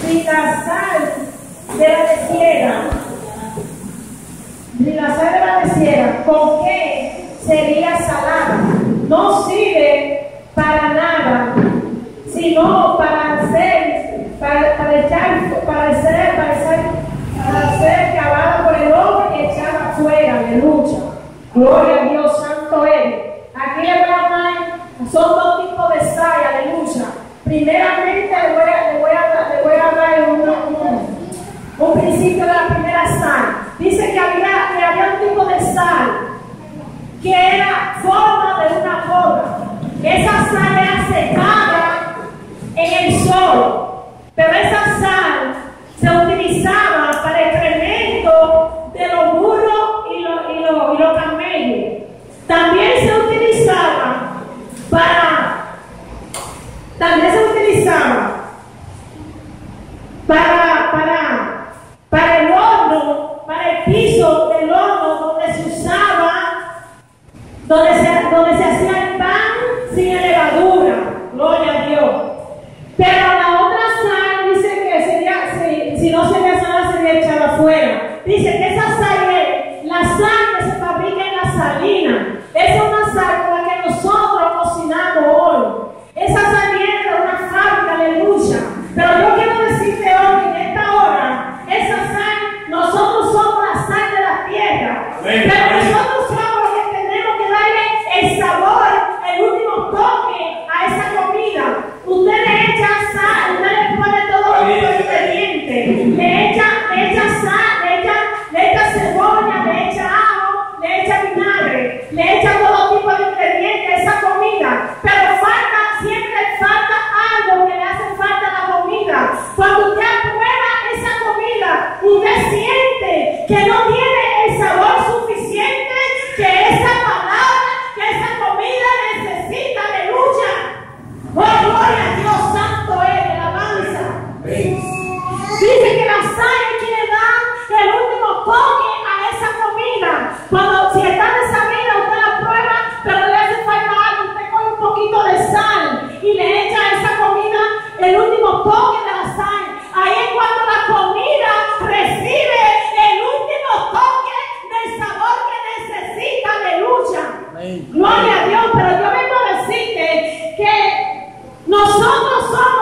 si la sal de la desierta, si la sal de la desierta, ¿con qué sería salada? No sirve para nada, sino para ser cavada por el hombre y echada afuera, aleluya. Gloria a Dios, santo Él. Aquí le voy a dar, son dos tipos de sal, aleluya. Primeramente le voy a dar un principio de la primera sal. Dice que había un tipo de sal que era forma de una bola. Esa sal era secada en el sol, pero esa sal se utilizaba para el excremento de los burros y los camellos. También se utilizaba para el horno, para el piso del horno donde se usaba, donde se hacía el pan sin levadura. Gloria a Dios. Pero la otra sal dice que sería, si no sería sal, sería echada afuera. Dice que esa sal es la sal que se fabrica en la salina. Esa es una sal con la que nosotros cocinamos hoy. Esa sal viene de una fábrica, aleluya. Pero yo quiero decirte hoy, en esta hora, esa sal, nosotros somos la sal de la tierra. Amén. Pero nosotros somos los que tenemos que darle el sabor, el último toque a esa comida. Usted le echa sal, usted le pone todo los ingredientes. Le echa sal, le echa cebolla, le echa ajo, le echa vinagre, le echa todo tipo de ingredientes a esa comida. Pero siempre falta algo que le hace falta a la comida. Cuando usted prueba esa comida, usted siente que no tiene el sabor suficiente que esa palabra, que esa comida necesita. Aleluya. Oh, gloria a Dios, santo es, alabanza. Dice que la sal es quien le da el último toque a esa comida. Cuando si está desabrida, usted la prueba, pero le hace falta algo. Usted coge un poquito de sal y le echa a esa comida el último toque de la sal. Ahí es cuando la comida recibe el último toque del sabor que necesita. Aleluya. Gloria a Dios. Pero yo vengo a decirte que nosotros somos